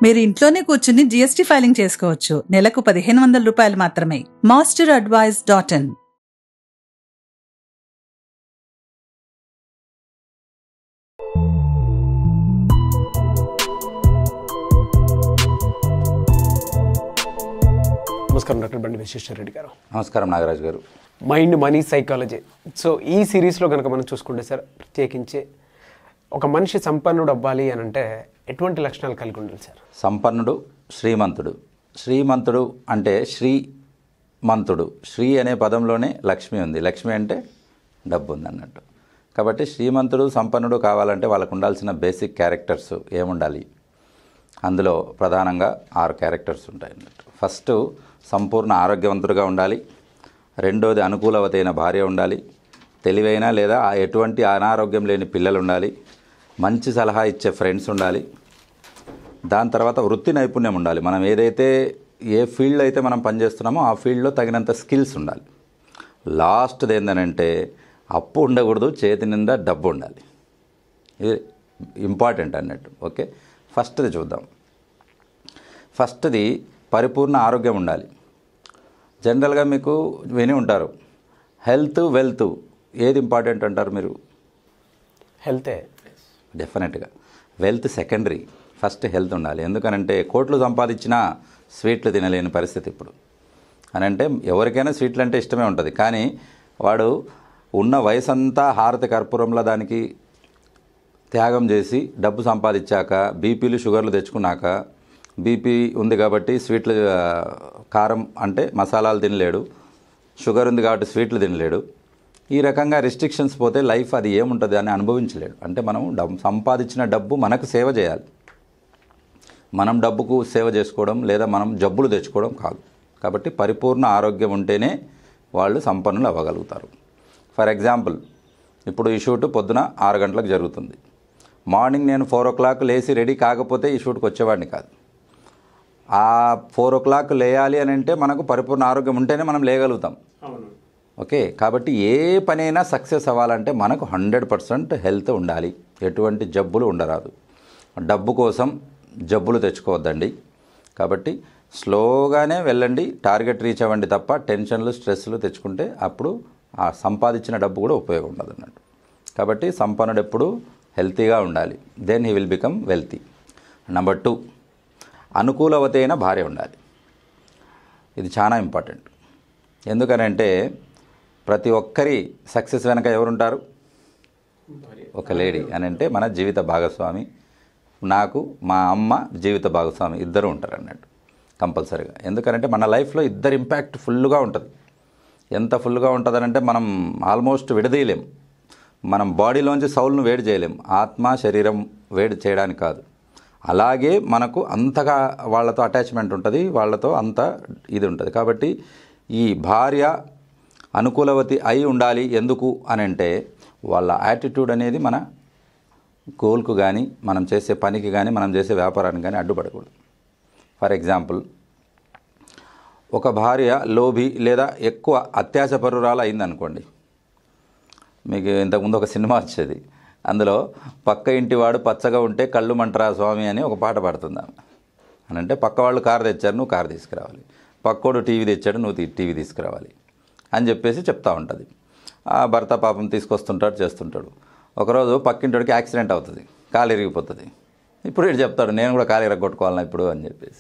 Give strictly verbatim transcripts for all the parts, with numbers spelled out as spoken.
మీరు ఇంట్లోనే కూర్చుని జీఎస్టీ ఫైలింగ్ చేసుకోవచ్చు. నెలకు పదిహేను వందల రూపాయలు మాత్రమే. Master advise dot in. నమస్కారం డాక్టర్ బండి విశ్వేశ్వరరెడ్డి గారు. నమస్కారం నాగరాజు గారు. Mind money psychology. సో ఈ సిరీస్లో కనుక మనం చూసుకుంటే సార్, ప్రత్యేకించి ఒక మనిషి సంపన్నుడు అవ్వాలి అని అంటే ఎటువంటి లక్షణాలు కలిగి ఉండాలి సార్? సంపన్నుడు, శ్రీమంతుడు. శ్రీమంతుడు అంటే శ్రీమంతుడు. శ్రీ అనే పదంలోనే లక్ష్మి ఉంది. లక్ష్మి అంటే డబ్బు ఉంది అన్నట్టు. కాబట్టి శ్రీమంతుడు, సంపన్నుడు కావాలంటే వాళ్ళకు ఉండాల్సిన బేసిక్ క్యారెక్టర్స్ ఏముండాలి? అందులో ప్రధానంగా ఆరు క్యారెక్టర్స్ ఉంటాయి అన్నట్టు. ఫస్ట్, సంపూర్ణ ఆరోగ్యవంతుడుగా ఉండాలి. రెండోది, అనుకూలవతైన భార్య ఉండాలి. తెలివైన లేదా ఎటువంటి అనారోగ్యం లేని పిల్లలు ఉండాలి. మంచి సలహా ఇచ్చే ఫ్రెండ్స్ ఉండాలి. దాని తర్వాత వృత్తి నైపుణ్యం ఉండాలి. మనం ఏదైతే ఏ ఫీల్డ్లో అయితే మనం పనిచేస్తున్నామో ఆ ఫీల్డ్లో తగినంత స్కిల్స్ ఉండాలి. లాస్ట్ది ఏంటంటే అప్పు ఉండకూడదు, చేతి నిండా డబ్బు ఉండాలి. ఇది ఇంపార్టెంట్ అన్నట్టు. ఓకే, ఫస్ట్ది చూద్దాం. ఫస్ట్ది పరిపూర్ణ ఆరోగ్యం ఉండాలి. జనరల్గా మీకు విని ఉంటారు, హెల్త్ వెల్త్ ఏది ఇంపార్టెంట్ అంటారు మీరు? హెల్తే డెఫినెట్గా. వెల్త్ సెకండరీ, ఫస్ట్ హెల్త్ ఉండాలి. ఎందుకనంటే కోట్లు సంపాదించినా స్వీట్లు తినలేని పరిస్థితి ఇప్పుడు. అని అంటే ఎవరికైనా స్వీట్లు అంటే ఇష్టమే ఉంటుంది, కానీ వాడు ఉన్న వయసు అంతా హారతి కర్పూరంలో దానికి త్యాగం చేసి డబ్బు సంపాదించాక బీపీలు షుగర్లు తెచ్చుకున్నాక, బీపీ ఉంది కాబట్టి స్వీట్లు కారం అంటే మసాలాలు తినలేడు, షుగర్ ఉంది కాబట్టి స్వీట్లు తినలేడు. ఈ రకంగా రిస్ట్రిక్షన్స్ పోతే లైఫ్ అది ఏముంటుంది అని అనుభవించలేడు. అంటే మనం డబ్బు సంపాదించిన డబ్బు మనకు సేవ చేయాలి. మనం డబ్బుకు సేవ చేసుకోవడం లేదా మనం జబ్బులు తెచ్చుకోవడం కాదు. కాబట్టి పరిపూర్ణ ఆరోగ్యం ఉంటేనే వాళ్ళు సంపన్నులు అవ్వగలుగుతారు. ఫర్ ఎగ్జాంపుల్, ఇప్పుడు ఈ షూట్ పొద్దున ఆరు గంటలకు జరుగుతుంది. మార్నింగ్ నేను ఫోర్ ఓ క్లాక్ లేచి రెడీ కాకపోతే ఈ షూట్కి వచ్చేవాడిని కాదు. ఆ ఫోర్ ఓ క్లాక్ లేయాలి అని అంటే మనకు పరిపూర్ణ ఆరోగ్యం ఉంటేనే మనం లేగలుగుతాం. ఓకే, కాబట్టి ఏ పనైనా సక్సెస్ అవ్వాలంటే మనకు హండ్రెడ్ పర్సెంట్ హెల్త్ ఉండాలి. ఎటువంటి జబ్బులు ఉండరాదు. డబ్బు కోసం జబ్బులు తెచ్చుకోవద్దండి. కాబట్టి స్లోగానే వెళ్ళండి, టార్గెట్ రీచ్ అవ్వండి తప్ప టెన్షన్లు స్ట్రెస్లు తెచ్చుకుంటే అప్పుడు ఆ సంపాదించిన డబ్బు కూడా ఉపయోగం ఉండదు అన్నట్టు. కాబట్టి సంపన్నుడు ఎప్పుడు హెల్తీగా ఉండాలి. Then he will become wealthy. Number two, అనుకూలవతైన భార్య ఉండాలి. ఇది చాలా ఇంపార్టెంట్. ఎందుకనంటే ప్రతి ఒక్కరి సక్సెస్ వెనక ఎవరుంటారు? ఒక లేడీ. అని అంటే మన జీవిత భాగస్వామి. నాకు మా అమ్మ జీవిత భాగస్వామి ఇద్దరు ఉంటారు అన్నట్టు కంపల్సరీగా. ఎందుకంటే మన లైఫ్లో ఇద్దరు ఇంపాక్ట్ ఫుల్గా ఉంటుంది. ఎంత ఫుల్గా ఉంటుందనంటే మనం ఆల్మోస్ట్ విడదీయలేం. మనం బాడీలోంచి సౌల్ను వేడి చేయలేం. ఆత్మ శరీరం వేడి చేయడానికి కాదు. అలాగే మనకు అంతగా వాళ్ళతో అటాచ్మెంట్ ఉంటుంది, వాళ్ళతో అంత ఇది ఉంటుంది. కాబట్టి ఈ భార్య అనుకూలవతి అయి ఉండాలి. ఎందుకు అని అంటే వాళ్ళ యాటిట్యూడ్ అనేది మన గోల్కు కానీ మనం చేసే పనికి కానీ మనం చేసే వ్యాపారానికి కానీ అడ్డుపడకూడదు. ఫర్ ఎగ్జాంపుల్, ఒక భార్య లోభి లేదా ఎక్కువ అత్యాశపరురాలు అయిందనుకోండి. మీకు ఇంతకుముందు ఒక సినిమా వచ్చేది, అందులో పక్క ఇంటి వాడు పచ్చగా ఉంటే కళ్ళు మంటరా స్వామి అని ఒక పాట పాడుతుంది ఆమె. అని అంటే పక్క వాళ్ళు కారు తెచ్చారు, నువ్వు కారు తీసుకురావాలి. పక్కోడు టీవీ తెచ్చాడు, నువ్వు టీవీ తీసుకురావాలి అని చెప్పేసి చెప్తూ ఉంటుంది. ఆ భర్త పాపం తీసుకొస్తుంటాడు, చేస్తుంటాడు. ఒకరోజు పక్కింటికి యాక్సిడెంట్ అవుతుంది, కాలు ఇరిగిపోతుంది. ఇప్పుడు ఇటు చెప్తాడు, నేను కూడా కాలు ఇరగొట్టుకోవాలన్నా ఇప్పుడు అని చెప్పేసి.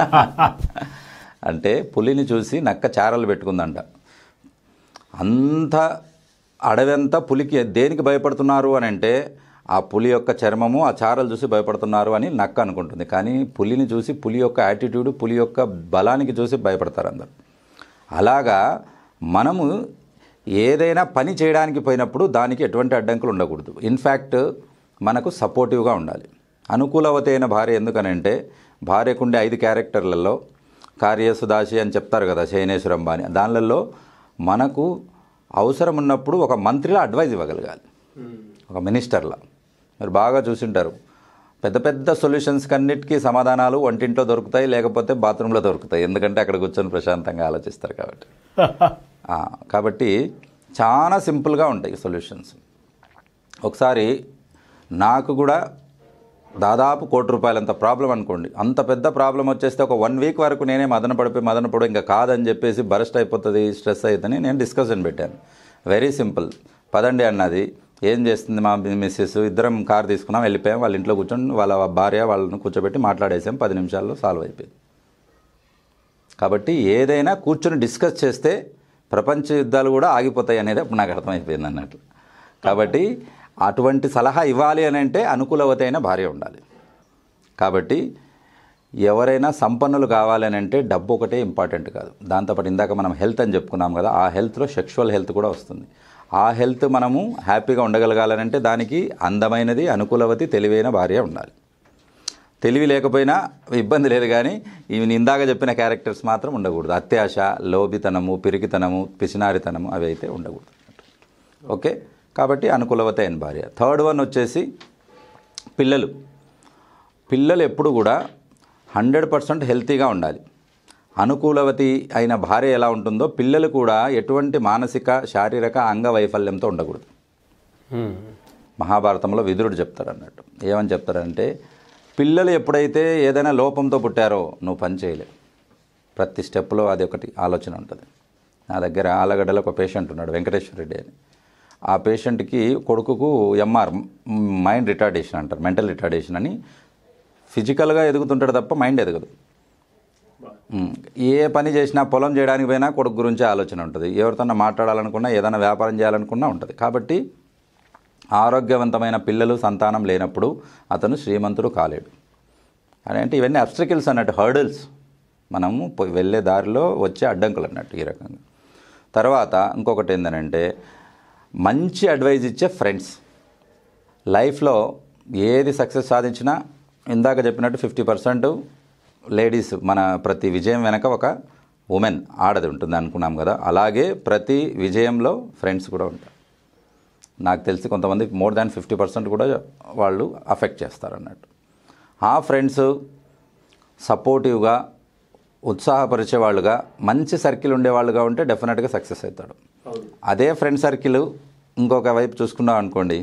అంటే పులిని చూసి నక్క చారలు పెట్టుకుందంట. అంత అడవంతా పులికి దేనికి భయపడుతున్నారు అని అంటే ఆ పులి యొక్క చర్మము, ఆ చారలు చూసి భయపడుతున్నారు అని నక్క అనుకుంటుంది. కానీ పులిని చూసి, పులి యొక్క యాటిట్యూడ్, పులి యొక్క బలానికి చూసి భయపడతారు అందరు. అలాగా మనము ఏదైనా పని చేయడానికి పోయినప్పుడు దానికి ఎటువంటి అడ్డంకులు ఉండకూడదు. ఇన్ఫ్యాక్ట్ మనకు సపోర్టివ్గా ఉండాలి. అనుకూలవతైన భార్య ఎందుకనంటే భార్యకుండే ఐదు క్యారెక్టర్లలో కార్యసుదాసి అని చెప్తారు కదా, శయనేశ్వరంబ అని. దానిలలో మనకు అవసరం ఉన్నప్పుడు ఒక మంత్రిలా అడ్వైజ్ ఇవ్వగలగాలి, ఒక మినిస్టర్లా. మీరు బాగా చూసింటారు, పెద్ద పెద్ద సొల్యూషన్స్ కన్నిటికీ సమాధానాలు వంటింట్లో దొరుకుతాయి, లేకపోతే బాత్రూంలో దొరుకుతాయి. ఎందుకంటే అక్కడ కూర్చొని ప్రశాంతంగా ఆలోచిస్తారు కాబట్టి. కాబట్టి చాలా సింపుల్గా ఉంటాయి సొల్యూషన్స్. ఒకసారి నాకు కూడా దాదాపు కోటి రూపాయలంత ప్రాబ్లం అనుకోండి. అంత పెద్ద ప్రాబ్లం వచ్చేస్తే ఒక వన్ వీక్ వరకు నేనే మదన పడిపోయి మదన పడి ఇంకా కాదని చెప్పేసి బరస్ట్ అయిపోతుంది, స్ట్రెస్ అవుతుందని నేను డిస్కషన్ పెట్టాను. వెరీ సింపుల్, పదండి అన్నది. ఏం చేస్తుంది మా మిస్సెస్, ఇద్దరం కార్ తీసుకున్నాం, వెళ్ళిపోయాం. వాళ్ళ ఇంట్లో కూర్చొని వాళ్ళ భార్య వాళ్ళని కూర్చోబెట్టి మాట్లాడేసాం. పది నిమిషాల్లో సాల్వ్ అయిపోయింది. కాబట్టి ఏదైనా కూర్చొని డిస్కస్ చేస్తే ప్రపంచ యుద్ధాలు కూడా ఆగిపోతాయి అనేది అప్పుడు నాకు అర్థమైపోయింది అన్నట్లు. కాబట్టి అటువంటి సలహా ఇవ్వాలి అని అంటే అనుకూలవతి అయిన భార్య ఉండాలి. కాబట్టి ఎవరైనా సంపన్నులు కావాలి అని అంటే డబ్బు ఒకటే ఇంపార్టెంట్ కాదు. దాంతోపాటు ఇందాక మనం హెల్త్ అని చెప్పుకున్నాం కదా, ఆ హెల్త్లో సెక్షువల్ హెల్త్ కూడా వస్తుంది. ఆ హెల్త్ మనము హ్యాపీగా ఉండగలగాలనంటే దానికి అందమైనది, అనుకూలవతి, తెలివైన భార్య ఉండాలి. తెలివి లేకపోయినా ఇబ్బంది లేదు, కానీ ఇవి ఇందాక చెప్పిన క్యారెక్టర్స్ మాత్రం ఉండకూడదు. అత్యాశ, లోభితనము, పిరికితనము, పిసినారితనము అవి అయితే ఉండకూడదు. ఓకే, కాబట్టి అనుకూలవతి అయిన భార్య. థర్డ్ వన్ వచ్చేసి పిల్లలు. పిల్లలు ఎప్పుడు కూడా హండ్రెడ్ పర్సెంట్ హెల్తీగా ఉండాలి. అనుకూలవతి అయిన భార్య ఎలా ఉంటుందో పిల్లలు కూడా ఎటువంటి మానసిక, శారీరక అంగవైఫల్యంతో ఉండకూడదు. మహాభారతంలో విదురుడు చెప్తాడు అన్నట్టు. ఏమని చెప్తాడంటే, పిల్లలు ఎప్పుడైతే ఏదైనా లోపంతో పుట్టారో నువ్వు పని చేయలేవు. ప్రతి స్టెప్లో అది ఒకటి ఆలోచన ఉంటుంది. నా దగ్గర ఆలగడ్డలో ఒక పేషెంట్ ఉన్నాడు, వెంకటేశ్వర రెడ్డి అని. ఆ పేషెంట్కి కొడుకుకు ఎంఆర్, మైండ్ రిటార్డేషన్ అంటారు, మెంటల్ రిటార్డేషన్ అని. ఫిజికల్గా ఎదుగుతుంటాడు తప్ప మైండ్ ఎదగదు. ఏ పని చేసినా, పొలం చేయడానికి పోయినా కొడుకు గురించే ఆలోచన ఉంటుంది. ఎవరితోన్నా మాట్లాడాలనుకున్నా, ఏదైనా వ్యాపారం చేయాలనుకున్నా ఉంటుంది. కాబట్టి ఆరోగ్యవంతమైన పిల్లలు, సంతానం లేనప్పుడు అతను శ్రీమంతుడు కాలేడు. అని అంటే ఇవన్నీ అబ్స్ట్రికల్స్ అన్నట్టు, హర్డల్స్, మనము వెళ్ళే దారిలో వచ్చే అడ్డంకులు అన్నట్టు ఈ రకంగా. తర్వాత ఇంకొకటి ఏంటంటే మంచి అడ్వైజ్ ఇచ్చే ఫ్రెండ్స్. లైఫ్లో ఏది సక్సెస్ సాధించినా ఇందాక చెప్పినట్టు ఫిఫ్టీ పర్సెంట్ లేడీస్, మన ప్రతి విజయం వెనక ఒక ఉమెన్, ఆడది ఉంటుంది అనుకున్నాం కదా. అలాగే ప్రతి విజయంలో ఫ్రెండ్స్ కూడా ఉంటారు. నాకు తెలిసి కొంతమంది మోర్ దాన్ ఫిఫ్టీ పర్సెంట్ కూడా వాళ్ళు అఫెక్ట్ చేస్తారు అన్నట్టు. ఆ ఫ్రెండ్స్ సపోర్టివ్గా, ఉత్సాహపరిచే వాళ్ళుగా, మంచి సర్కిల్ ఉండేవాళ్ళుగా ఉంటే డెఫినెట్గా సక్సెస్ అవుతాడు. అదే ఫ్రెండ్ సర్కిల్ ఇంకొక వైపు చూసుకున్నాం అనుకోండి,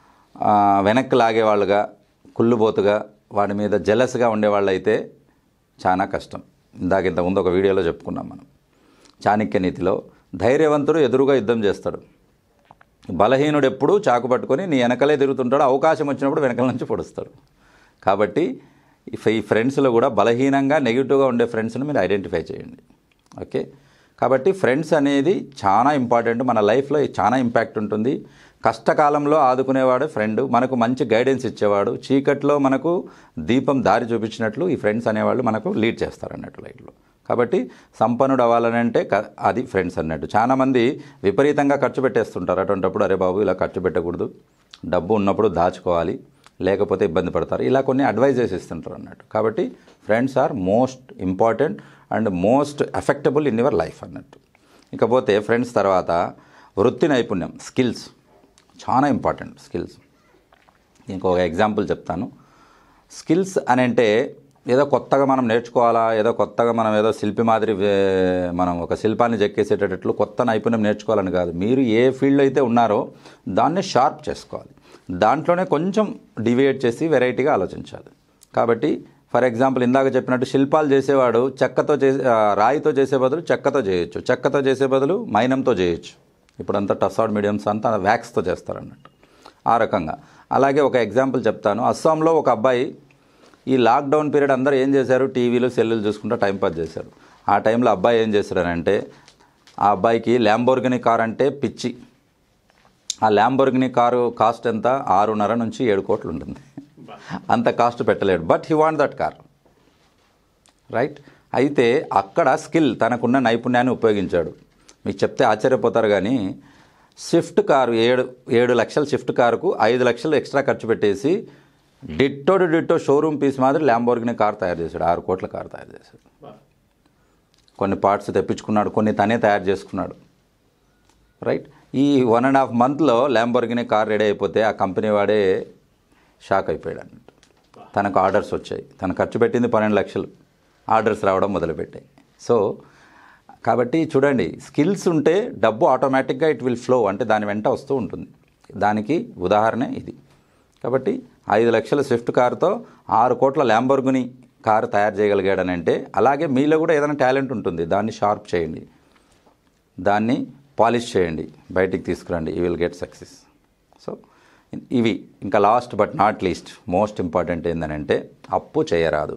వెనక్కి లాగేవాళ్ళుగా, కుళ్ళుబోతుగా, వాడి మీద జెలస్గా ఉండేవాళ్ళు అయితే చాలా కష్టం. ఇందాక ఇంత ముందు ఒక వీడియోలో చెప్పుకున్నాం మనం. చాణక్య నీతిలో ధైర్యవంతుడు ఎదురుగా యుద్ధం చేస్తాడు, బలహీనుడు ఎప్పుడు చాకు పట్టుకొని నీ వెనకలే తిరుగుతుంటాడు, అవకాశం వచ్చినప్పుడు వెనకల నుంచి పొడుస్తాడు. కాబట్టి ఈ ఫ్రెండ్స్లో కూడా బలహీనంగా, నెగిటివ్గా ఉండే ఫ్రెండ్స్ని మీరు ఐడెంటిఫై చేయండి. ఓకే, కాబట్టి ఫ్రెండ్స్ అనేది చాలా ఇంపార్టెంట్. మన లైఫ్లో చాలా ఇంపాక్ట్ ఉంటుంది. కష్టకాలంలో ఆదుకునేవాడు ఫ్రెండ్, మనకు మంచి గైడెన్స్ ఇచ్చేవాడు, చీకట్లో మనకు దీపం దారి చూపించినట్లు ఈ ఫ్రెండ్స్ అనేవాళ్ళు మనకు లీడ్ చేస్తారు అన్నట్టు లైఫ్లో. కాబట్టి సంపన్నుడు అవ్వాలని అంటే అది ఫ్రెండ్స్ అన్నట్టు. చాలామంది విపరీతంగా ఖర్చు పెట్టేస్తుంటారు. అటువంటిప్పుడు అరే బాబు ఇలా ఖర్చు పెట్టకూడదు, డబ్బు ఉన్నప్పుడు దాచుకోవాలి, లేకపోతే ఇబ్బంది పడతారు, ఇలా కొన్ని అడ్వైజెస్ ఇస్తుంటారు అన్నట్టు. కాబట్టి friends are most important and most effectable in your life అన్నట్టు. ఇకపోతే ఫ్రెండ్స్ తర్వాత వృత్తి నైపుణ్యం, స్కిల్స్ చాలా ఇంపార్టెంట్. స్కిల్స్ ఇంకొక ఎగ్జాంపుల్ చెప్తాను. స్కిల్స్ అని అంటే ఏదో కొత్తగా మనం నేర్చుకోవాలా, ఏదో కొత్తగా మనం ఏదో శిల్పి మాదిరి మనం ఒక శిల్పాన్ని చెక్కేసేటట్లు కొత్త నైపుణ్యం నేర్చుకోవాలని కాదు. మీరు ఏ ఫీల్డ్ అయితే ఉన్నారో దాన్ని షార్ప్ చేసుకోవాలి, దాంట్లోనే కొంచెం డివియేట్ చేసి వెరైటీగా ఆలోచించాలి. కాబట్టి ఫర్ ఎగ్జాంపుల్ ఇందాక చెప్పినట్టు శిల్పాలు చేసేవాడు చెక్కతో చేసే రాయితో చేసే బదులు చెక్కతో చేయొచ్చు, చెక్కతో చేసే బదులు మైనంతో చేయొచ్చు. ఇప్పుడంతా టసాడ్ మీడియంస్ అంతా వ్యాక్స్తో చేస్తారన్నట్టు ఆ రకంగా. అలాగే ఒక ఎగ్జాంపుల్ చెప్తాను. అస్సాంలో ఒక అబ్బాయి ఈ లాక్డౌన్ పీరియడ్ అందరూ ఏం చేశారు, టీవీలు సెల్లులు చూసుకుంటూ టైంపాస్ చేశారు. ఆ టైంలో అబ్బాయి ఏం చేశారనంటే, ఆ అబ్బాయికి ల్యాంబోర్గినీ కార్ అంటే పిచ్చి. ఆ ల్యాంబోర్గినీ కారు కాస్ట్ ఎంత, ఆరున్నర నుంచి ఏడు కోట్లు ఉంటుంది. అంత కాస్ట్ పెట్టలేడు, but he want that car, right. అయితే అక్కడ స్కిల్, తనకున్న నైపుణ్యాన్ని ఉపయోగించాడు. మీకు చెప్తే ఆశ్చర్యపోతారు, కానీ స్విఫ్ట్ కారు ఏడు ఏడు లక్షల స్విఫ్ట్ కారుకు ఐదు లక్షలు ఎక్స్ట్రా ఖర్చు పెట్టేసి డిట్టో డిట్టో షోరూమ్ పీస్ మాదిరి ల్యాంబోర్గినీ కార్ తయారు చేశాడు. ఆరు కోట్ల కారు తయారు చేశాడు. కొన్ని పార్ట్స్ తెప్పించుకున్నాడు, కొన్ని తనే తయారు చేసుకున్నాడు, రైట్. ఈ వన్ అండ్ హాఫ్ మంత్లో ల్యాంబోర్గినీ కార్ రెడీ అయిపోతే ఆ కంపెనీ వాడే షాక్ అయిపోయాడు అన్నట్టు. తనకు ఆర్డర్స్ వచ్చాయి, తను ఖర్చు పెట్టింది పన్నెండు లక్షలు, ఆర్డర్స్ రావడం మొదలుపెట్టాయి. సో కాబట్టి చూడండి, స్కిల్స్ ఉంటే డబ్బు ఆటోమేటిక్గా ఇట్ విల్ ఫ్లో, అంటే దాని వెంట వస్తూ ఉంటుంది. దానికి ఉదాహరణ ఇది. కాబట్టి ఐదు లక్షల స్విఫ్ట్ కారుతో ఆరు కోట్ల ల్యాంబోర్గిని కారు తయారు చేయగలిగాడని అంటే, అలాగే మీలో కూడా ఏదైనా టాలెంట్ ఉంటుంది, దాన్ని షార్ప్ చేయండి, దాన్ని పాలిష్ చేయండి, బయటికి తీసుకురండి, you will get success. So ఇవి ఇంకా last but not least most important ఏంటంటే అప్పు చేయరాదు.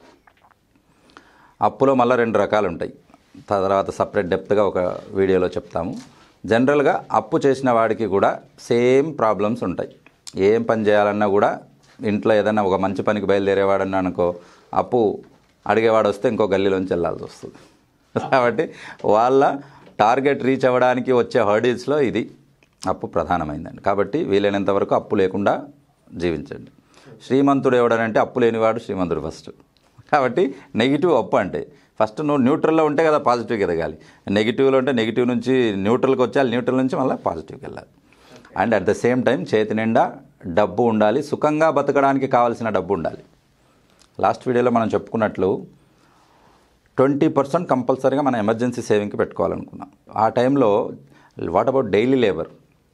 అప్పులో మళ్ళీ రెండు రకాలు ఉంటాయి, తర్వాత సపరేట్ డెప్త్గా ఒక వీడియోలో చెప్తాము. జనరల్గా అప్పు చేసిన వాడికి కూడా సేమ్ ప్రాబ్లమ్స్ ఉంటాయి. ఏం పని చేయాలన్నా కూడా ఇంట్లో ఏదైనా ఒక మంచి పనికి బయలుదేరేవాడన్నా అనుకో, అప్పు అడిగేవాడు వస్తే ఇంకో గల్లీలోంచి వెళ్ళాల్సి వస్తుంది. కాబట్టి వాళ్ళ టార్గెట్ రీచ్ అవ్వడానికి వచ్చే హర్డిల్స్లో ఇది అప్పు ప్రధానమైందండి. కాబట్టి వీలైనంత వరకు అప్పు లేకుండా జీవించండి. శ్రీమంతుడు ఎవడనంటే అప్పు లేనివాడు శ్రీమంతుడు ఫస్ట్. కాబట్టి నెగిటివ్ అప్పు అంటే ఫస్ట్ నువ్వు న్యూట్రల్లో ఉంటే కదా పాజిటివ్కి ఎదగాలి. నెగిటివ్లో ఉంటే నెగిటివ్ నుంచి న్యూట్రల్కి వచ్చాలి, న్యూట్రల్ నుంచి మళ్ళీ పాజిటివ్కి వెళ్ళాలి. And at the same time చేతి నిండా డబ్బు ఉండాలి, సుఖంగా బతకడానికి కావాల్సిన డబ్బు ఉండాలి. లాస్ట్ వీడియోలో మనం చెప్పుకున్నట్లు ట్వంటీ పర్సెంట్ కంపల్సరీగా మనం ఎమర్జెన్సీ సేవింగ్కి పెట్టుకోవాలనుకున్నాం. ఆ టైంలో వాట్ అబౌట్ డైలీ లేబర్,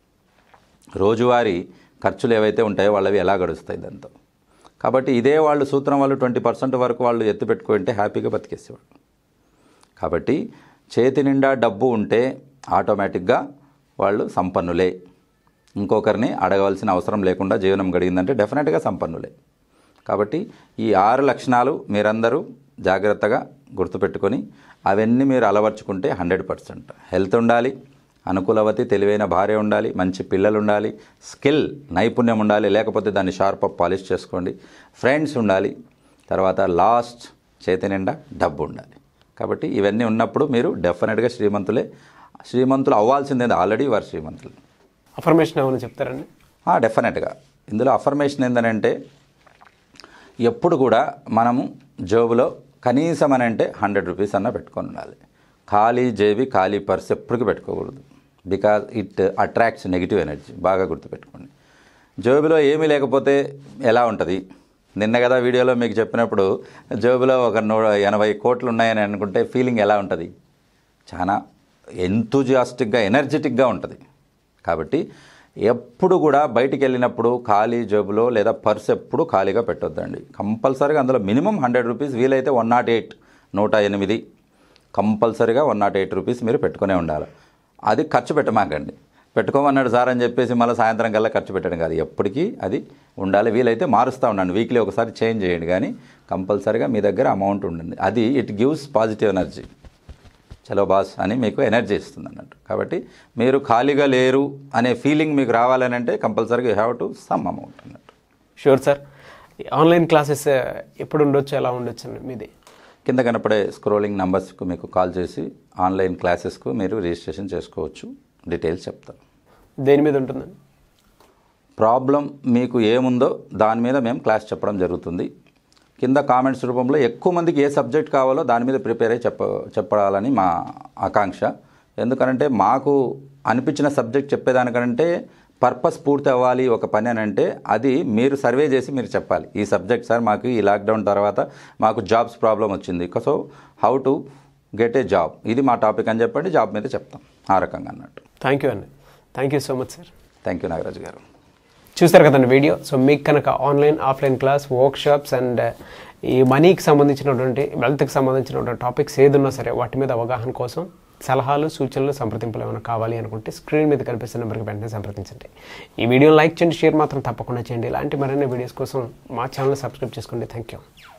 రోజువారీ ఖర్చులు ఏవైతే ఉంటాయో వాళ్ళవి ఎలా గడుస్తాయి దాంతో. కాబట్టి ఇదే వాళ్ళు సూత్రం వాళ్ళు ట్వంటీ పర్సెంట్ వరకు వాళ్ళు ఎత్తు పెట్టుకుంటే హ్యాపీగా బతికేసేవాడు. కాబట్టి చేతి నిండా డబ్బు ఉంటే ఆటోమేటిక్గా వాళ్ళు సంపన్నులే. ఇంకొకరిని అడగవలసిన అవసరం లేకుండా జీవనం గడిగిందంటే డెఫినెట్గా సంపన్నులే. కాబట్టి ఈ ఆరు లక్షణాలు మీరందరూ జాగ్రత్తగా గుర్తుపెట్టుకొని అవన్నీ మీరు అలవర్చుకుంటే హండ్రెడ్ పర్సెంట్ హెల్త్ ఉండాలి, అనుకూలవతి తెలివైన భార్య ఉండాలి, మంచి పిల్లలు ఉండాలి, స్కిల్ నైపుణ్యం ఉండాలి, లేకపోతే దాన్ని షార్ప్ అప్ పాలిష్ చేసుకోండి, ఫ్రెండ్స్ ఉండాలి, తర్వాత లాస్ట్ చేతి నిండా డబ్బు ఉండాలి. కాబట్టి ఇవన్నీ ఉన్నప్పుడు మీరు డెఫినెట్గా శ్రీమంతులే. శ్రీమంతులు అవ్వాల్సిందే, ఆల్రెడీ వారు శ్రీమంతులు. అఫర్మేషన్ ఏమైనా చెప్తారండి? డెఫినెట్గా ఇందులో అఫర్మేషన్ ఏంటంటే ఎప్పుడు కూడా మనము జేబులో కనీసం అని అంటే హండ్రెడ్ రూపీస్ అన్న పెట్టుకొని ఉండాలి. ఖాళీ జేబి ఖాళీ పర్స్ ఎప్పటికీ పెట్టుకోకూడదు. Because it attracts negative energy. బాగా గుర్తుపెట్టుకోండి. జేబులో ఏమీ లేకపోతే ఎలా ఉంటుంది? నిన్న కదా వీడియోలో మీకు చెప్పినప్పుడు జేబులో ఒక నూ ఎనభై కోట్లు ఉన్నాయని అనుకుంటే ఫీలింగ్ ఎలా ఉంటుంది? చాలా ఎంతూజియాస్టిక్గా ఎనర్జెటిక్గా ఉంటుంది. కాబట్టి ఎప్పుడు కూడా బయటికి వెళ్ళినప్పుడు ఖాళీ జేబులో లేదా పర్స్ ఎప్పుడు ఖాళీగా పెట్టొద్దండి. కంపల్సరీగా అందులో మినిమం హండ్రెడ్ రూపీస్, వీలైతే వన్ నాట్ ఎయిట్ నూట ఎనిమిది కంపల్సరీగా వన్ నాట్ ఎయిట్ రూపీస్ మీరు పెట్టుకునే ఉండాలి. అది ఖర్చు పెట్టమాకండి. పెట్టుకోమన్నాడు సార్ అని చెప్పేసి మళ్ళీ సాయంత్రం కల్లా ఖర్చు పెట్టడం కాదు, ఎప్పటికీ అది ఉండాలి. వీలైతే మారుస్తూ ఉండండి, వీక్లీ ఒకసారి చేంజ్ చేయండి, కానీ కంపల్సరీగా మీ దగ్గర అమౌంట్ ఉండండి. అది ఇట్ గివ్స్ పాజిటివ్ ఎనర్జీ. చలో బాస్ అని మీకు ఎనర్జీ ఇస్తుంది అన్నట్టు. కాబట్టి మీరు ఖాళీగా లేరు అనే ఫీలింగ్ మీకు రావాలని అంటే కంపల్సరీగా you have to some amount అన్నట్టు. Sure sir. ఆన్లైన్ క్లాసెస్ ఎప్పుడు ఉండొచ్చు, ఎలా ఉండొచ్చు అండి మీది? కింద కనపడే స్క్రోలింగ్ నెంబర్స్కు మీకు కాల్ చేసి ఆన్లైన్ క్లాసెస్కు మీరు రిజిస్ట్రేషన్ చేసుకోవచ్చు. డీటెయిల్స్ చెప్తాను. దేని మీద ఉంటుందండి? ప్రాబ్లం మీకు ఏముందో దాని మీద మేము క్లాస్ చెప్పడం జరుగుతుంది. కింద కామెంట్స్ రూపంలో ఎక్కువ మందికి ఏ సబ్జెక్ట్ కావాలో దాని మీద ప్రిపేర్ అయ్యి చెప్ప చెప్పాలని మా ఆకాంక్ష. ఎందుకనంటే మాకు అనిపించిన సబ్జెక్ట్ చెప్పేదానికంటే పర్పస్ పూర్తి అవ్వాలి ఒక పని అని అంటే అది మీరు సర్వే చేసి మీరు చెప్పాలి. ఈ సబ్జెక్ట్ సార్ మాకు ఈ లాక్డౌన్ తర్వాత మాకు జాబ్స్ ప్రాబ్లం వచ్చింది, so how to get a job, ఇది మా టాపిక్ అని చెప్పండి, జాబ్ మీద చెప్తాం. ఆ రకంగా అన్నట్టు. థ్యాంక్ యూ అండి. Thank you so much sir. Thank you Nagaraju garu. చూస్తారు కదండి వీడియో. సో మీకు కనుక online offline class, workshops and ఈ మనీకి సంబంధించినటువంటి వెల్త్కి సంబంధించినటువంటి టాపిక్స్ ఏదున్నా సరే వాటి మీద అవగాహన కోసం సలహాలు, సూచనలు, సంప్రదింపులు ఏమైనా కావాలి అనుకుంటే స్క్రీన్ మీద కనిపిస్తున్న నెంబర్కి వెంటనే సంప్రదించండి. ఈ వీడియోని లైక్ చేయండి, షేర్ మాత్రం తప్పకుండా చేయండి. ఇలాంటి మరిన్ని వీడియోస్ కోసం మా ఛానల్ సబ్స్క్రైబ్ చేసుకోండి. Thank you.